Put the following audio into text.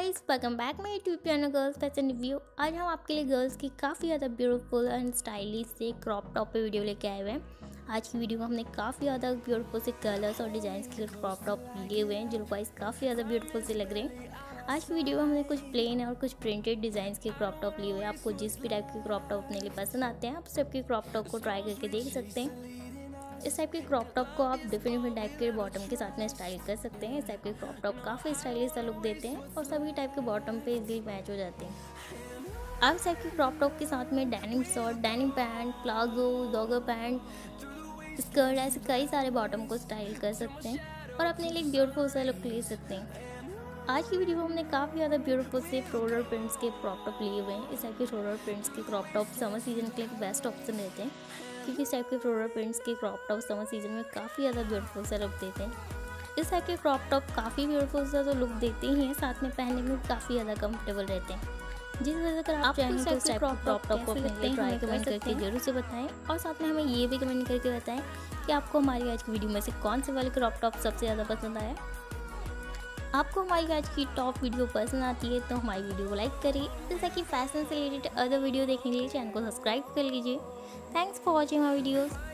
Guys, welcome back my YouTube channel girls fashion review. आज हम आपके लिए गर्ल्स की काफ़ी ज़्यादा ब्यूटीफुल एंड स्टाइलिश से क्रॉप टॉप पे वीडियो लेके आए हुए हैं। आज की वीडियो में हमने काफ़ी ज़्यादा ब्यूटीफुल से कलर्स और डिज़ाइंस के क्रॉप टॉप लिए हुए हैं जो वाइज काफ़ी ज़्यादा ब्यूटीफुल से लग रहे हैं। आज की वीडियो में हमने कुछ प्लेन और कुछ प्रिंटेड डिज़ाइंस के क्रॉप टॉप लिए हुए हैं। आपको जिस भी टाइप के क्रॉप टॉप अपने लिए पसंद आते हैं आप सब के क्रॉप टॉप को ट्राई करके देख सकते हैं। इस टाइप के क्रॉप टॉप को आप डिफरेंट टाइप के बॉटम के साथ में स्टाइल कर सकते हैं। इस टाइप के क्रॉप टॉप काफ़ी स्टाइलिश सा लुक देते हैं और सभी टाइप के बॉटम पे इजीली मैच हो जाते हैं। आप इस टाइप के क्रॉप टॉप के साथ में denim shirt, denim pant, palazzo, jogger pant, skirt ऐसे कई सारे बॉटम को स्टाइल कर सकते हैं और अपने लिए ब्यूटीफुल सा लुक ले सकते हैं। आज की वीडियो में हमने काफ़ी ज़्यादा ब्यूटीफुल से फ्लोरल प्रिंट्स के क्रॉप टॉप लिए हुए हैं। इस टाइप के फ्लोरल प्रिंट्स के क्रॉप टॉप समर सीजन के लिए बेस्ट ऑप्शन रहते हैं क्योंकि इस टाइप के फ्लोरल प्रिंट्स के क्रॉप टॉप समर सीजन में काफ़ी ज़्यादा ब्यूटीफुल सा लुक देते हैं। इस टाइप के क्रॉप टॉप काफ़ी ब्यूटीफुल सा तो लुक देते ही हैं, साथ में पहनने में काफ़ी ज़्यादा कंफर्टेबल रहते हैं। जिस वजह से आप चाहें तो इस टाइप के क्रॉप टॉप को अपने ट्राई कमेंट करके जरूर से बताएं और साथ में हमें ये भी कमेंट करके बताएं कि आपको हमारी आज की वीडियो में से कौन से वाले क्रॉप टॉप सबसे ज़्यादा पसंद आया। आपको हमारी आज की टॉप वीडियो पसंद आती है तो हमारी वीडियो को लाइक करिए। जैसा कि फैशन से रिलेटेड अदर वीडियो देखने के लिए चैनल को सब्सक्राइब कर लीजिए। Thanks for watching our videos.